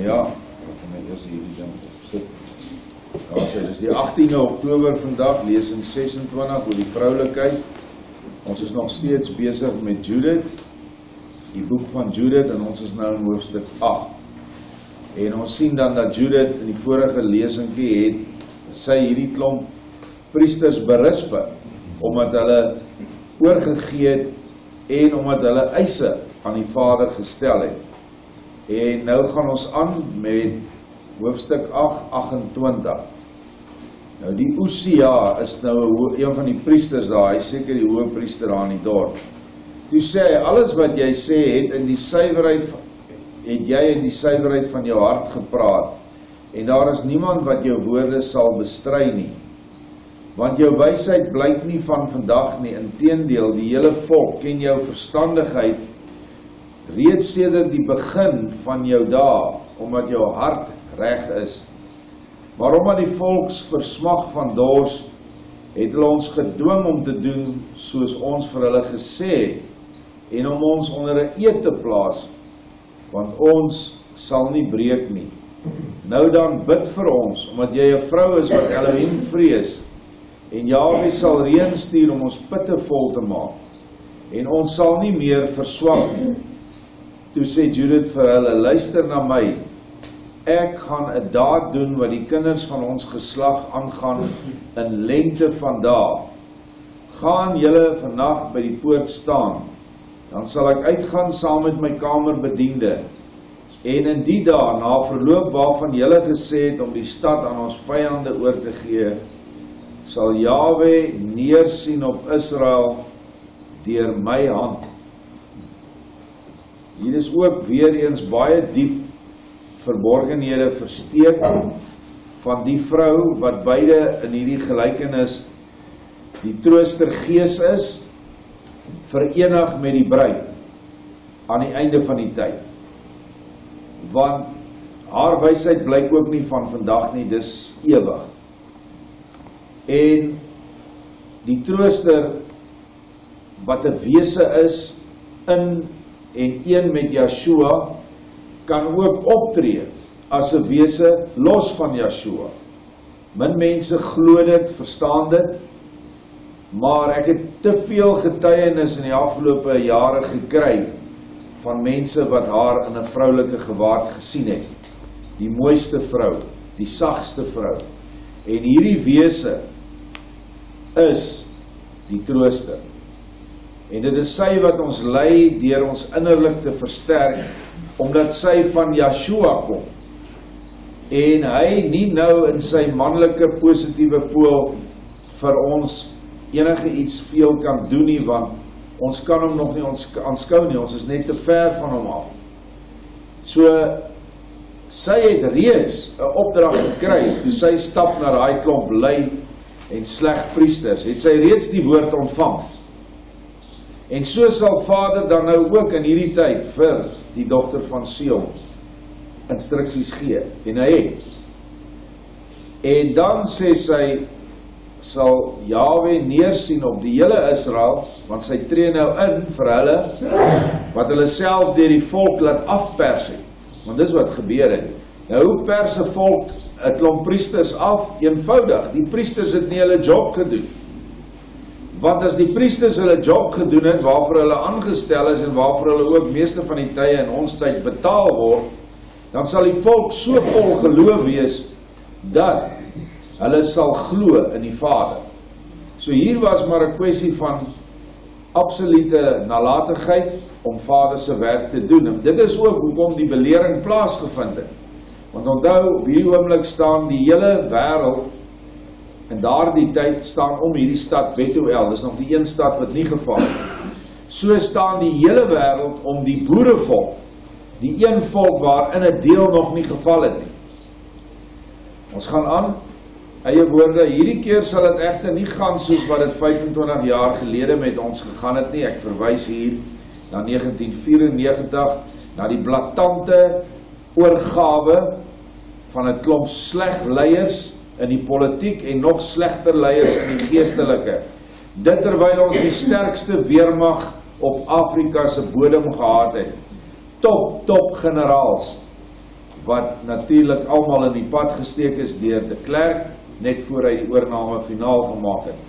Ja, ek gaan my eers hierdie ding opsit. Dit is die 18de Oktober vandag, lesing 26 oor die vroulikheid. Ons is nog steeds besig met Judith, die boek van Judith, en ons is nou in hoofstuk 8. En ons sien dan dat Judith in die vorige lesingkie het, sy hierdie klomp priesters berisp, omdat hulle oorgegee het en omdat hulle eise aan die Vader gestel het. En nou gaan ons aan met hoofstuk 8, 28. Nou die Usia is nou een van die priesters daar, hy is seker die hoë priester daar in die dorp. Toe sê hy, alles wat jy sê het jy in die suiwerheid van jou hart gepraat, en daar is niemand wat jou woorde sal bestry nie. Want jou wysheid blyk nie van vandag nie, inteendeel, die hele volk ken jou verstandigheid reeds sedert die begin van jou dae, omdat jou hart reg is. Maar omdat die volks versmag van dors, het hulle ons gedwing om te doen soos ons vir hulle gesê het, en om ons onder 'n eed te plaas, want ons sal nie breek nie. Nou dan bid vir ons, omdat jy 'n vrou is wat Elohim vrees, en Jahwe sal reën stuur om ons putte vol te maak, en ons sal nie meer verswak nie. Toe sê Judith vir hulle, luister na my, ek gaan 'n daad doen wat die kinders van ons geslag aangaan in lengte van dae. Gaan julle vannag by die poort staan, dan sal ek uitgaan saam met my kamerbediende, en in die dae, na verloop waarvan julle gesê het om die stad aan ons vyande oor te gee, sal Jahwe neersien op Israel deur my hand. Hier is ook weer eens baie diep verborgenhede versteek van die vrou wat beide in hierdie gelykenis die troostergees is, verenig met die bruid aan die einde van die tyd. Want haar wysheid blyk ook nie van vandag nie, dis ewig. En die trooster wat 'n wese is in en een met Yeshua, kan ook optree as 'n wese los van Yeshua. Min mense glo dit, verstaan dit, maar ek het te veel getuienis in die afgelope jare gekry van mense wat haar in 'n vroulike gewaad gesien het. Die mooiste vrou, die sagste vrou. En hierdie wese is die trooster. En dit is sy wat ons lei deur ons innerlik te versterk, omdat sy van Yeshua kom. En hy nie nou in sy manlike positiewe pool vir ons enige iets veel kan doen nie, want ons kan hom nog nie aanskou nie, ons is net te ver van hom af. So, sy het reeds 'n opdrag gekry, toe sy stap na daai klomp lui en sleg priesters, het sy reeds die woord ontvang. En so sal Vader dan nou ook in hierdie tyd vir die dogter van Sion instruksies gee, en hy het. En dan sê sy, sal Jahwe neersien op die hele Israel, want sy tree nou in vir hulle, wat hulle self deur die volk laat afpers het. Want dis wat gebeur het. Nou hoe pers 'n volk 'n klomp priesters af? Eenvoudig, die priesters het nie hulle job gedoen. Want as die priesters hulle job gedoen het, waarvoor hulle aangestel is, en waarvoor hulle ook meeste van die tye in ons tyd betaal word, dan sal die volk so vol geloof wees, dat hulle sal glo in die Vader. So hier was maar 'n kwessie van absolute nalatigheid om Vader se werk te doen. En dit is ook hoekom die belering plaasgevind het. Want onthou, op hierdie oomblik staan die hele wêreld, in daardie tyd staan om hierdie stad Betuel, dis nog die een stad wat nie geval het. So staan die hele wêreld om die boerevolk, die een volk waarin 'n deel nog nie geval het nie. Ons gaan aan, eie woorde, hierdie keer sal dit egter nie gaan soos wat dit 25 jaar gelede met ons gegaan het nie. Ek verwys hier na 1994, na die blaatante oorgawe van 'n klomp sleg leiers in die politiek en nog slegter leiers in die geestelike. Dit terwyl ons die sterkste weermag op Afrika se bodem gehad het. Top generaals. wat natuurlik almal in die pad gesteek is deur de Klerk, net voor hy die oorname finaal gemaak het.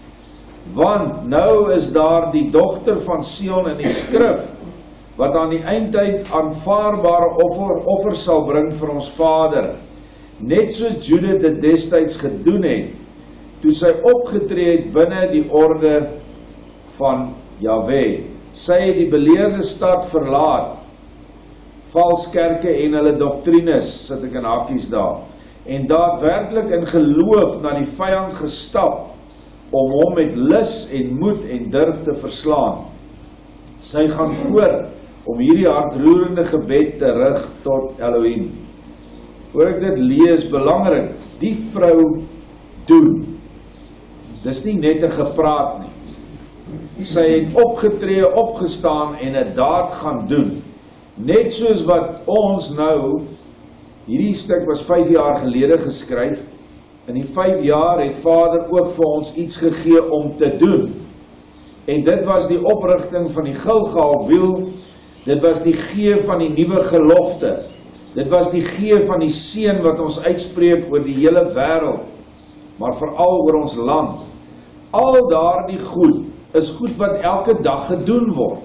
Want nou is daar die dogter van Sion in die skrif, wat aan die eindtyd aanvaarbare offer sal bring vir ons Vader, net soos Judith dit destyds gedoen het, toe sy opgetree het binne die orde van Jahwe. Sy het die beleerde stad verlaat, valskerke en hulle doktrines, sit ek in hakies daar, en daadwerklik in geloof na die vyand gestap, om hom met lus en moed en durf te verslaan. Sy gaan voort om hierdie hartroerende gebed te rig tot Elohim. Voor ek dit lees, belangrik, die vrou doen. Dis nie net 'n gepraat nie. Sy het opgetree, opgestaan en 'n daad gaan doen. Net soos wat ons nou, hierdie stuk was 5 jaar gelede geskryf, in die 5 jaar het Vader ook vir ons iets gegee om te doen. En dit was die oprigting van die Gilgalwiel, dit was die gee van die nuwe gelofte, dit was die gee van die seën wat ons uitspreek oor die hele wêreld, maar veral oor ons land. Al daardie goed is goed wat elke dag gedoen word.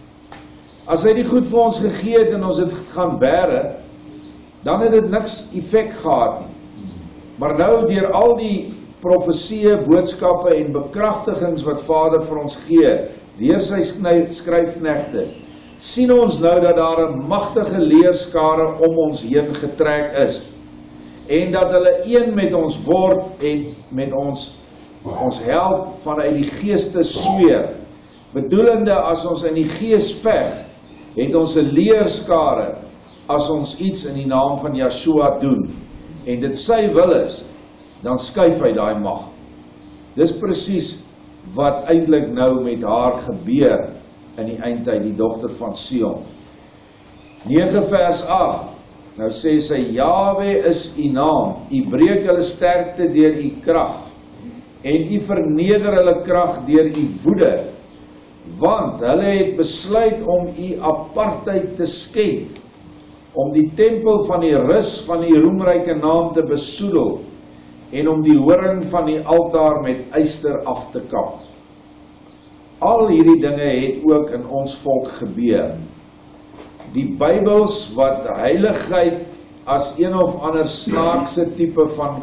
As hy die goed vir ons gegee het en ons het gaan bære, dan het dit niks effek gehad nie. Maar nou deur al die profeseë, boodskappe en bekragtigings wat Vader vir ons gee, deur sy skryfknegte, sien ons nou dat daar 'n magtige leerskare om ons heen getrek is, en dat hulle een met ons word en met ons help vanuit die geeste sweer, bedoelende as ons in die gees veg, het ons 'n leerskare as ons iets in die naam van Yeshua doen, en dit sy wil is, dan skuif hy daai mag. Dis presies wat eintlik nou met haar gebeur in die eindtyd, die dogter van Sion. 9 vers 8, nou sê sy, Jahwe is u naam, u breek hulle sterkte deur u krag, en u verneder hulle krag deur u woede, want hulle het besluit om u apartheid te skend, om die tempel van die rus van die roemryke naam te besoedel, en om die horing van die altaar met yster af te kap. Al hierdie dinge het ook in ons volk gebeur. Die Bybels wat heiligheid as een of ander snaakse tipe van,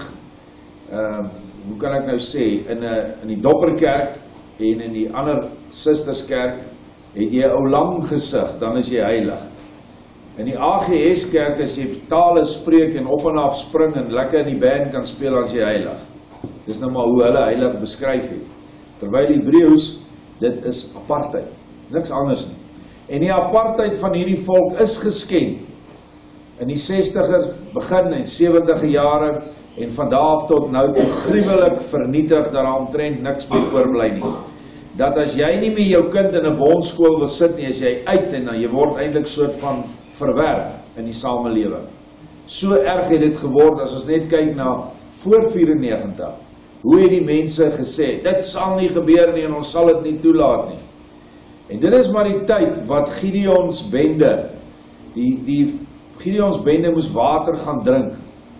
hoe kan ek nou sê, in die Dopperkerk en in die ander sisterskerk, het jy 'n ou lang gesig, dan is jy heilig. In die AGS kerk, as jy tale spreek en op en af spring en lekker in die band kan speel, as jy heilig. Dis nou maar hoe hulle heilig beskryf het. Terwyl Hebreëus, dit is apartheid, niks anders nie. En die apartheid van hierdie volk is geskend in die 60er begin en 70er jare, en van daar af tot nou toe gruwelik vernietig, dat daar omtrent niks meer oorbly nie. Dat as jy nie meer jou kind in 'n bondskool wil sit nie, as jy uit en dan jy word eintlik soort van verwerp in die samelewing. So erg het dit geword, as ons net kyk na voor 94. Hoe het die mense gesê, dit sal nie gebeur nie en ons sal dit nie toelaat nie. En dit is maar die tyd wat Gideons bende, die Gideons bende moes water gaan drink.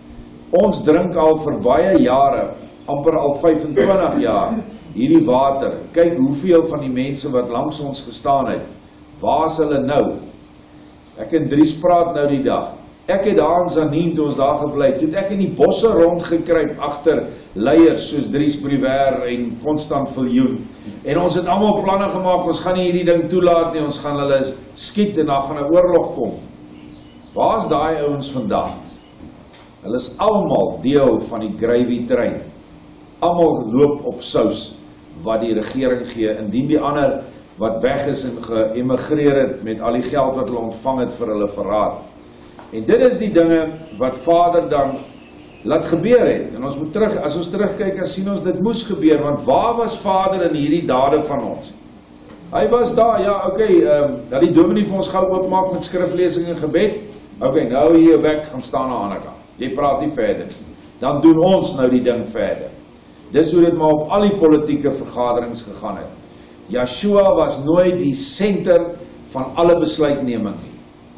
Ons drink al vir baie jare, amper al 25 jaar, hierdie water. Kyk hoeveel van die mense wat langs ons gestaan het, waar is hulle nou? Ek en Dries praat nou die dag. Ek het daar in Zanien, toe ons daar gebly, toe het ek in die bosse rondgekruip agter leiers soos Dries Briwer en Constant Viljoen. En ons het almal planne gemaak, ons gaan nie hierdie ding toelaat nie, ons gaan hulle skiet en daar gaan 'n oorlog kom. Waar is daai ouens vandag? Hulle is almal deel van die gravy trein. Almal loop op sous wat die regering gee, indien die ander wat weg is en geëmigreer het met al die geld wat hulle ontvang het vir hulle verraad. En dit is die dinge wat Vader dan laat gebeur het. En ons moet as ons terugkyk, dan sien ons dit moes gebeur, want waar was Vader in hierdie dade van ons? Hy was daar, ja, dat die dominee vir ons gou oopmaak met skriflesing en gebed. Nou hier jou bek, gaan staan aan die ander kant. Jy praat nie verder. Dan doen ons nou die ding verder. Dis hoe dit maar op al die politieke vergaderings gegaan het. Yeshua was nooit die senter van alle besluitneming nie.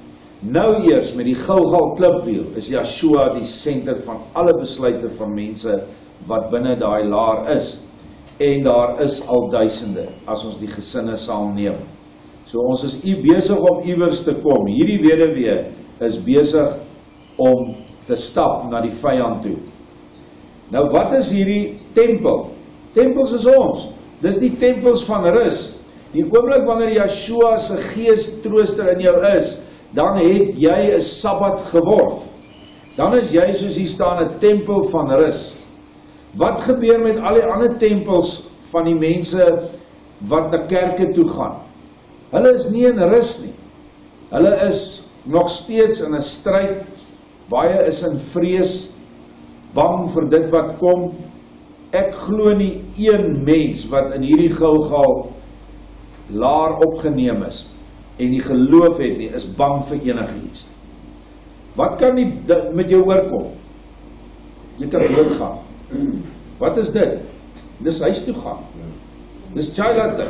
Nou eers met die Gilgal klipwiel is Yeshua die senter van alle besluite van mense wat binne daai laar is. En daar is al duisende as ons die gesinne saamneem. So ons is besig om iewers te kom. Hierdie weduwee is besig om te stap na die vyand toe. Nou wat is hierdie tempel? Tempels is ons. Dis die tempels van rus. Die oomblik wanneer Yeshua se gees trooster in jou is, dan het jy 'n Sabbat geword. Dan is jy, soos hier staan, 'n tempel van rus. Wat gebeur met al die ander tempels van die mense wat na kerke toe gaan? Hulle is nie in rus nie. Hulle is nog steeds in 'n stryd. Baie is in vrees, bang vir dit wat kom. Ek glo nie een mens wat in hierdie Gilgal laar opgeneem is en die geloof het nie, is bang vir enigiets. Wat kan nie met jou oorkom? Jy kan doodgaan. Wat is dit? Dis huis toe gaan. Dis childate.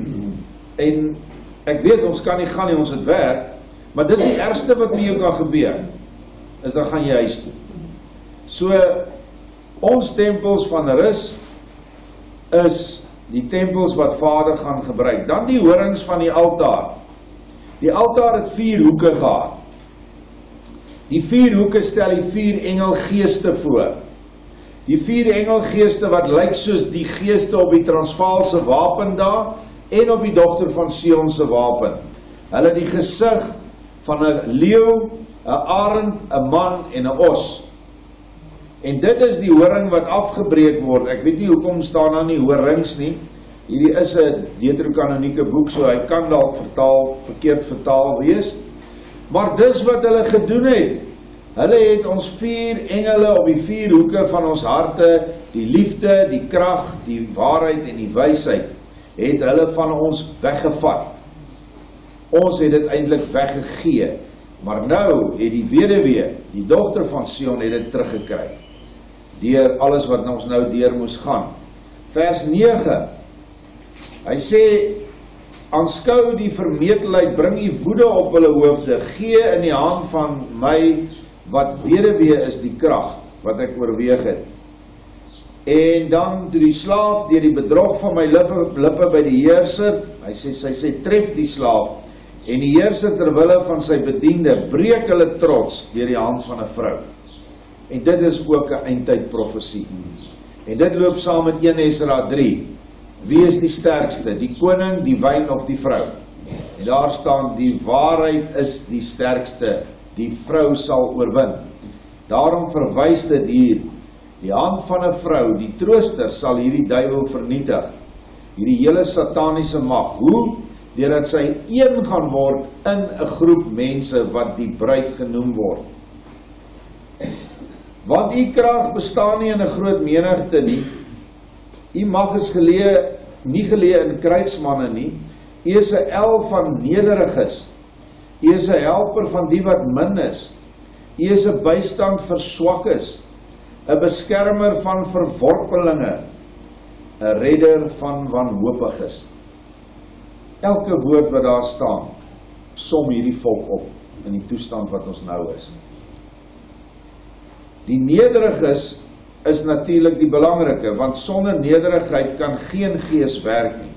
En ek weet ons kan nie gaan nie, ons het werk, maar dis die ergste wat met jou kan gebeur, is dan gaan jy huis toe. So, ons tempels van rus is die tempels wat Vader gaan gebruik. Dan die horings van die altaar. Die altaar het 4 hoeke gehad. Die 4 hoeke stel die 4 engelgeeste voor. Die 4 engelgeeste wat lyk soos die geeste op die Transvaalse wapen daar en op die dogter van Sion se wapen. Hulle het die gesig van 'n leeu, 'n arend, 'n man en 'n os. En dit is die horing wat afgebreek word. Ek weet nie hoekom staan daar nie horings nie. Hierdie is 'n deuterokanonieke boek, so hy kan dalk verkeerd vertaal wees. Maar dis wat hulle gedoen het. Hulle het ons 4 engele op die 4 hoeke van ons harte, die liefde, die krag, die waarheid en die wysheid, het hulle van ons weggevat. Ons het dit eintlik weggegee. Maar nou het die weduwee, die dogter van Sion, het dit teruggekry. Deur alles wat ons nou deur moes gaan. Vers 9. Hy sê, aanskou die vermetelheid, bring die woede op hulle hoofde, gee in die hand van my, wat weduwee is die krag, wat ek oorweeg het. En dan toe die slaaf, deur die bedrog van my lippe by die heerser, sy sê, tref die slaaf, en die heerser terwille van sy bediende, breek hulle trots, deur die hand van 'n vrou. En dit is ook 'n eindtyd profesie. En dit loop saam met 1 Esra 3. Wie is die sterkste? Die koning, die wyn of die vrou? En daar staan, die waarheid is die sterkste, die vrou sal oorwin. Daarom verwys dit hier, die hand van 'n vrou, die trooster, sal hierdie duiwel vernietig. Hierdie hele sataniese mag. Hoe? Deurdat sy een gaan word in 'n groep mense wat die bruid genoem word. Want u krag bestaan nie in 'n groot menigte nie. U mag is nie geleë in krygsmanne nie. U is 'n el van nederiges. U is 'n helper van die wat min is. U is 'n bystand vir swakkes, 'n beskermer van verworpelinge, 'n redder van wanhoopiges. Elke woord wat daar staan, som hierdie volk op in die toestand wat ons nou is. Die nederiges is natuurlik die belangrike, want sonder nederigheid kan geen gees werk nie.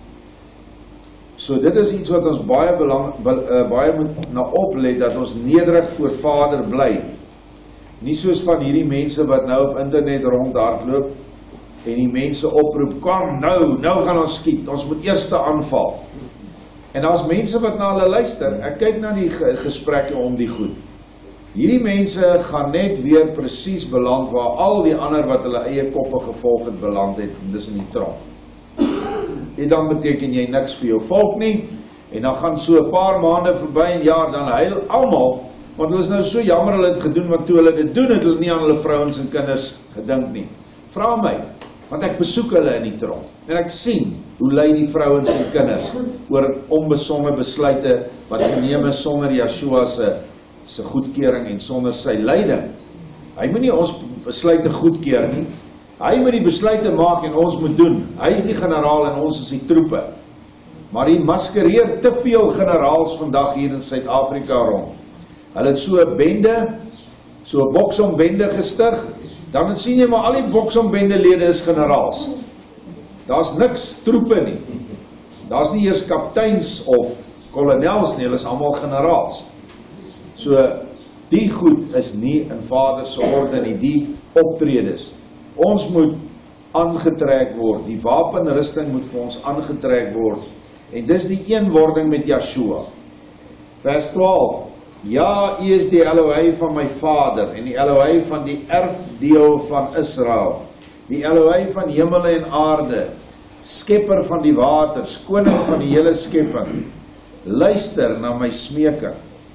So dit is iets wat ons baie moet na oplet, dat ons nederig voor Vader bly. Nie soos van hierdie mense wat nou op internet rondhardloop en die mense oproep, kom nou gaan ons skiet, ons moet eers aanval. En daar's mense wat na hulle luister. Ek kyk na die gesprekke om die goed. Hierdie mense gaan net weer presies beland waar al die ander wat hulle eie koppe gevolg het beland het, en dis in die tronk. En dan beteken jy niks vir jou volk nie, en dan gaan so 'n paar maande verby en jaar, dan huil almal, want hulle is nou so jammer hulle het gedoen, want toe hulle dit doen, het hulle nie aan hulle vrouens en kinders gedink nie. Vra my, want ek besoek hulle in die tronk, en ek sien hoe ly die vrouens en kinders oor onbesonde besluite wat geneem is sonder Yeshua se goedkeuring en sonder sy leiding. Hy moet nie ons besluite goedkeur nie. Hy moet die besluite maak en ons moet doen. Hy is die generaal en ons is die troepe. Maar hy maskereer te veel generaals vandag hier in Suid-Afrika rond. Hulle het so 'n bende, so 'n boksombende gestig, dan sien jy maar al die boksombendelede is generaals. Daar's niks troepe nie. Daar's nie eers kapteins of kolonels nie, hulle is almal generaals. So, die goed is nie in Vader se orde nie, die optredes. Ons moet aangetrek word, die wapenrusting moet vir ons aangetrek word, en dis die eenwording met Yeshua. Vers 12, ja, U is die Elohei van my Vader, en die Elohei van die erfdeel van Israel, die Elohei van hemel en aarde, skepper van die waters, koning van die hele skepping, luister na my smeking.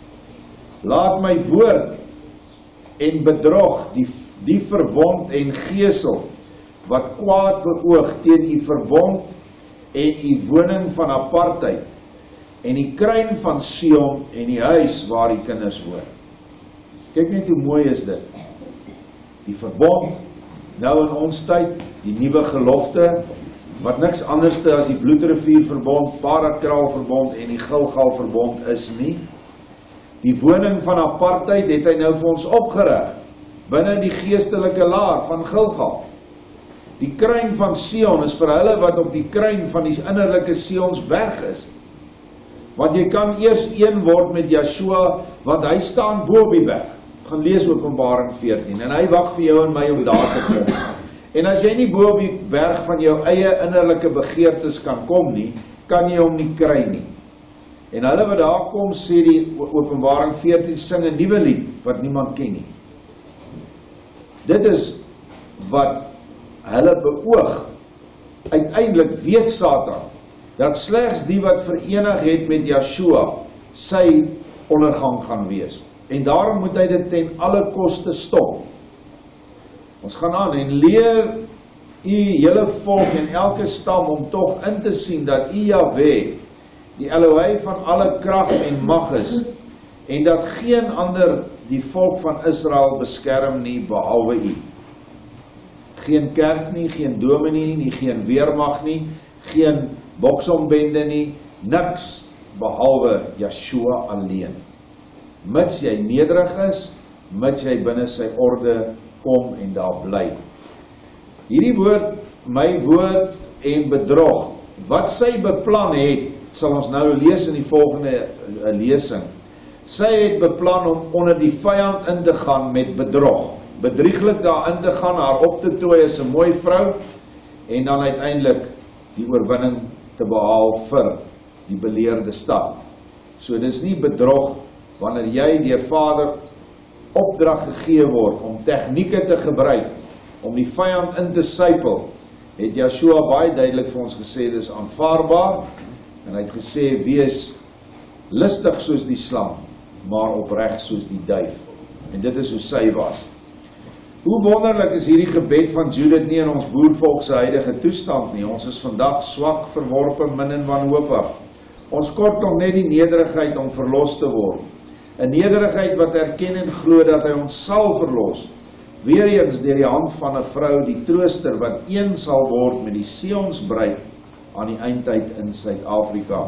Laat my woord en bedrog, die verwond en gesel, wat kwaad beoog teen U verbond en U woning van apartheid, en die kruin van Sion en die huis waar die kinders woon. Kyk net hoe mooi is dit. Die verbond, nou in ons tyd, die nuwe gelofte, wat niks anderste as die Bloedrivier verbond, Parakraal verbond en die Gilgal verbond is nie. Die woning van apartheid het hy nou vir ons opgerig, binne die geestelike laar van Gilgal. Die kruin van Sion is vir hulle wat op die kruin van die innerlike Sionsberg is. Want jy kan eers een word met Yeshua, want hy staan bo op die berg. Gaan lees Openbaring 14, en hy wag vir jou en my om daar te kom. En as jy nie bo op die berg van jou eie innerlike begeertes kan kom nie, kan jy hom nie kry nie. En hulle wat daar kom, sê die Openbaring 14, sing 'n nuwe lied, wat niemand ken nie. Dit is wat hulle beoog. Uiteindelik weet Satan, dat slegs die wat verenig het met Yeshua, sy ondergang gaan wees. En daarom moet hy dit ten alle koste stop. Ons gaan aan en leer U hele volk en elke stam om tog in te sien dat U Jahwe, die Elohei van alle krag en mag is, en dat geen ander die volk van Israel beskerm nie behalwe U. Geen kerk nie, geen dominee nie, geen weermag nie, geen boksombende nie, niks behalwe Yeshua alleen. Mits jy nederig is, mits jy binne sy orde kom en daar bly. Hierdie woord, my woord en bedrog, wat sy beplan het, sal ons nou lees in die volgende lesing. Sy het beplan om onder die vyand in te gaan met bedrog, bedrieglik daar in te gaan, haar op te tooi as 'n mooi vrou, en dan uiteindelik die oorwinning te behaal vir die beleerde stad. So dis nie bedrog wanneer jy deur Vader opdrag gegee word om tegnieke te gebruik om die vyand in te sypel, het Yeshua baie duidelik vir ons gesê dis aanvaarbaar, en hy het gesê wees listig soos die slang, maar opreg soos die duif. En dit is hoe sy was. Hoe wonderlik is hierdie gebed van Judith nie in ons boervolk se huidige toestand nie. Ons is vandag swak, verworpe, min en wanhoopig. Ons kort nog net die nederigheid om verlos te word. 'n nederigheid wat erken en glo dat hy ons sal verlos. Weereens deur die hand van 'n vrou, die trooster wat een sal word met die Sionsbruid aan die eindtyd in Suid-Afrika.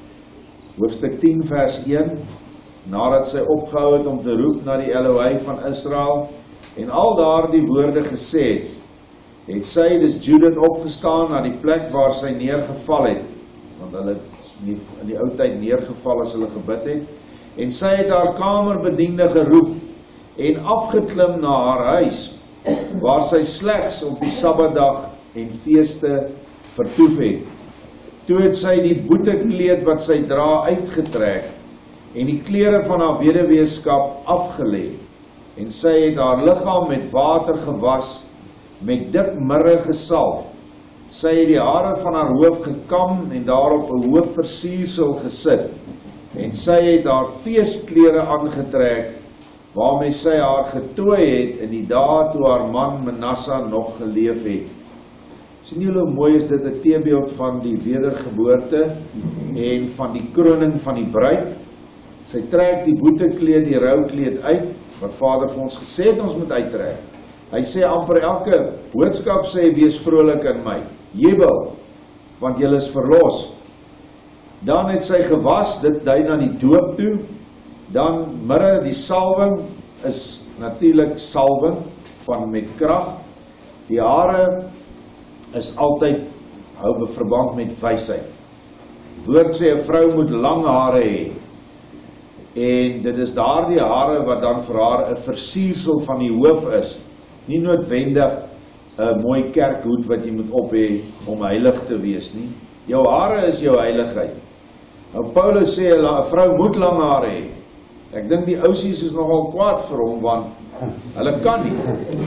Hoofstuk 10 vers 1. Nadat sy opgehou het om te roep na die Elohei van Israel en al daardie woorde gesê het, het sy, dis Judith, opgestaan na die plek waar sy neergeval het, want hulle in die ou tyd neergeval as hulle gebid het, en sy het haar kamerbediende geroep en afgeklim na haar huis, waar sy slegs op die Sabbatdag en feeste vertoef het. Toe het sy die boetekleed wat sy dra uitgetrek en die klere van haar weduweeskap afgelê, en sy het haar liggaam met water gewas, met dik mirre gesalf. Sy het die hare van haar hoof gekam en daarop 'n hoofversiersel gesit, en sy het haar feestklere aangetrek, waarmee sy haar getooi het in die dae toe haar man Manasseh nog geleef het. Sien julle hoe mooi is dit, 'n teebeeld van die wedergeboorte en van die kroning van die bruid. Sy trek die boetekleed, die roukleed uit, wat Vader vir ons gesê het ons moet uittrek. Hy sê amper elke boodskap sê, wees vrolik in my, jubel, want julle is verlos. Dan het sy gewas, dit dui na die doop toe, Dan mirre, die salwing is natuurlik salwing van met krag. Die hare is altyd hou verband met wysheid. Woord sê 'n vrou moet lang hare hê. En dit is daardie hare wat dan vir haar 'n versiersel van die hoof is. Nie noodwendig 'n mooi kerkhoed wat jy moet op hê om heilig te wees nie. Jou hare is jou heiligheid. Nou Paulus sê 'n vrou moet lang hare hê. Ek dink die ousies is nogal kwaad vir hom, want hulle kan nie.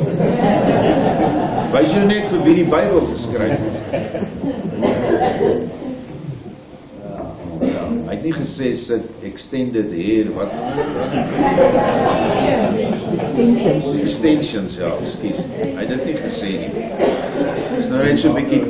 Wys jou net vir wie die Bybel geskryf is. Ja, hy het nie gesê sit extended hair, wat extensions, ja, ekskuus. Hy het dit nie gesê nie. Is nou net so 'n bietjie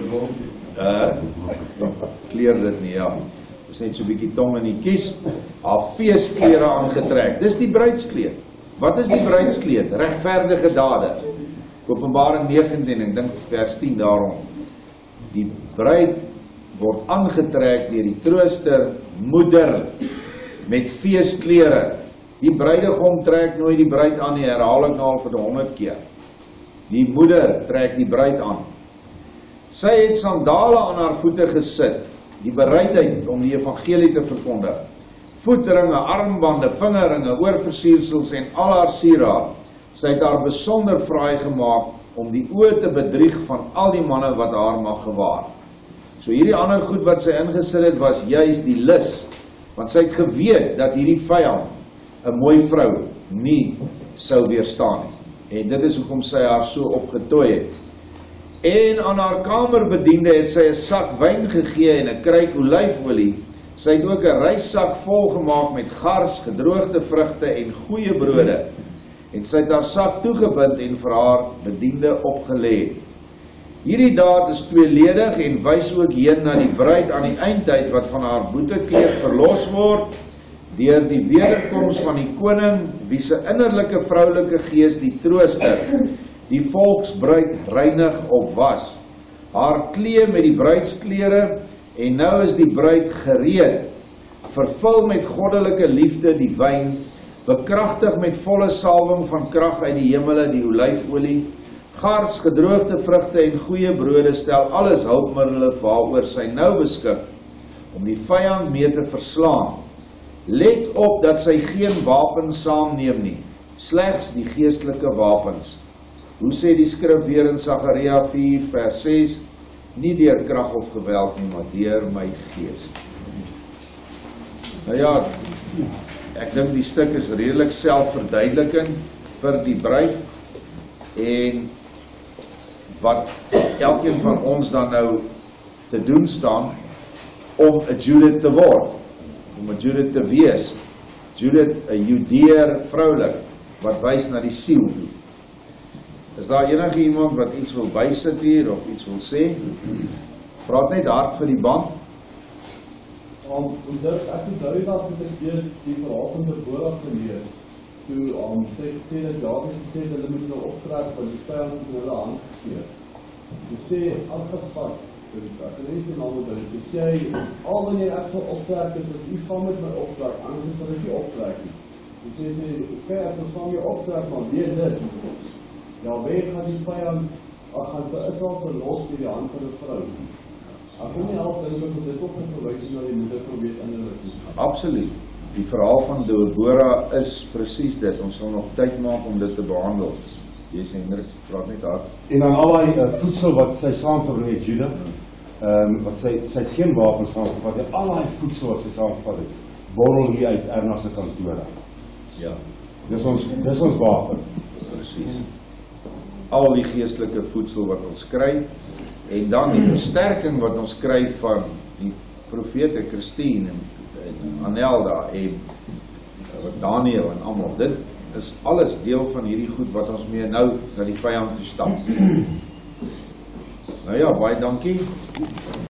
kleer dit nie, ja. Is net so 'n bietjie tong in die kies. Haar feesklere aangetrek. Dis die bruidskleed. Wat is die bruidskleed? Regverdige dade. Openbaring 19, ek dink vers 10 daarom. Die bruid word aangetrek deur die trooster moeder met feesklere. Die bruidegom trek nooit die bruid aan nie, herhaal ek nou al vir 100 keer. Die moeder trek die bruid aan. Sy het sandale aan haar voete gesit, die bereidheid om die evangelie te verkondig. Voetringe, armbande, vingerringe, oorversiersels en al haar sieraad. Sy het haar besonder fraai gemaak om die oë te bedrieg van al die manne wat haar mag gewaar. So hierdie ander goed wat sy ingesit het was juis die lus, want sy het geweet dat hierdie vyand 'n mooi vrou nie sou weerstaan nie. En dit is hoekom sy haar so opgetooi het. En aan haar kamerbediende het sy 'n sak wyn gegee en 'n kruik olyfolie. Sy het ook 'n reissak vol gemaak met gars, gedroogde vrugte en goeie brode. En sy het haar sak toegebind en vir haar bediende opgelê. Hierdie daad is tweeledig en wys ook heen na die bruid aan die eindtyd wat van haar boetekleed verlos word deur die wederkoms van die koning, wie se innerlike vroulike gees die trooster, die volksbruid reinig of was. Haar klee met die bruidsklere en nou is die bruid gereed, vervul met goddelike liefde die wyn, bekragtig met volle salwing van krag uit die hemele, die olyfolie, gars, gedroogde vrugte en goeie brode stel alles hulpmiddels waaroor sy nou beskik, om die vyand mee te verslaan. Let op dat sy geen wapens saamneem nie, slegs die geestelike wapens. Hoe sê die skrif weer in Sagaria 4 vers 6, nie deur krag of geweld nie, maar deur my gees. Nou ja, ek dink die stuk is redelik selfverduidelikend vir die bruid, en wat elkeen van ons dan nou te doen staan, om 'n Judith te word, om 'n Judith te wees. Judith, 'n Judeer vroulik, wat wys na die siel toe. Is daar enige iemand wat iets wil bysit hier, of iets wil sê? Praat net hard vir die band. Ek het duidelik dat ek die verhaal van Deborah gelees, toe sê dat Jabes gesê dat hulle moet nou optrek, want die vyand het in hulle hand gegee. Toe sê Argaspat, ek lees die naam oor, toe sê hy, al wanneer ek sal optrek is, as u saam met my optrek, anders sal ek nie optrek nie. Toe sê sy, oké, as ons saam jy optrek, maar weet dit, ja, weet gaan die vyand, gaan vir Israel verlos deur die hand van die vrou. Ek kon nie help dat dit ook een verwysing na die moeder probeer innerlik nie. Absoluut. Die verhaal van Deborah is presies dit. Ons sal nog tyd maak om dit te behandel. Jy sê, Hendrik, praat net hard. En dan al die voedsel wat sy saamgebring het, Judith, wat sy het geen wapens saamgevat het, al die voedsel wat sy saamgevat het, borrel hier uit Erna se kantore. Ja. Dis ons wapen. Presies. Al die geestelike voedsel wat ons kry, en dan die versterking wat ons kry van die profete Christine en Anelda en Daniel en almal. Dit is alles deel van hierdie goed wat ons mee nou na die vyand toe stap. Nou ja, baie dankie.